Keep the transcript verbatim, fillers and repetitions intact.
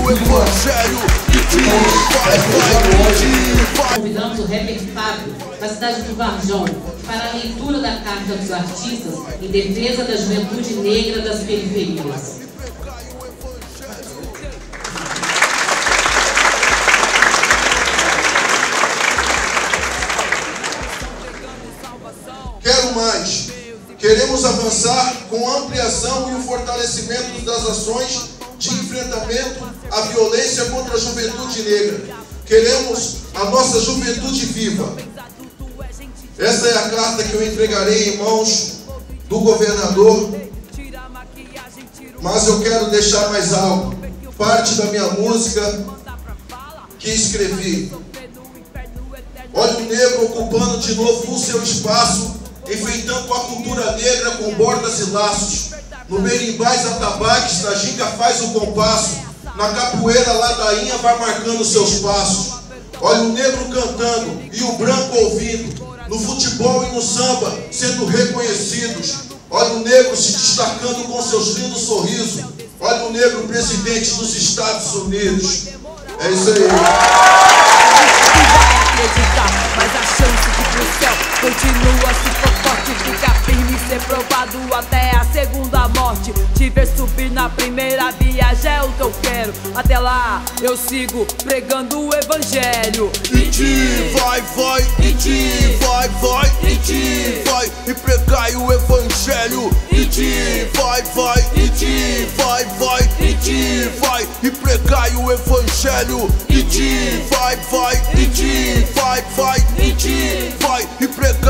o evangelho. Vai, vai, vai. Convidamos o rapper Fábio, da cidade do Varjão, para a leitura da Carta dos Artistas em defesa da juventude negra das periferias. Quero mais. Queremos avançar com a ampliação e o fortalecimento das ações de enfrentamento à violência contra a juventude negra. Queremos a nossa juventude viva. Essa é a carta que eu entregarei em mãos do governador. Mas eu quero deixar mais algo. Parte da minha música que escrevi. Olha o negro ocupando de novo o seu espaço, enfeitando a cultura negra com bordas e laços. No berimbais atabaques, na ginga faz o compasso. Na capoeira ladainha vai marcando seus passos. Olha o negro cantando e o branco ouvindo. No futebol e no samba sendo reconhecidos. Olha o negro se destacando com seus lindos sorrisos. Olha o negro presidente dos Estados Unidos. É isso aí. Mas a chance de pro céu continua se for forte, fica firme e ser provado até a segunda morte. Te ver subir na primeira viagem é o que eu quero. Até lá eu sigo pregando o evangelho. E te vai, vai, e te vai, vai, e te vai, e pregai o evangelho. E te vai, vai, e te vai, vai, e te vai, e pregai o evangelho. E te vai, vai, e te vai, vai, e te vai, e pregai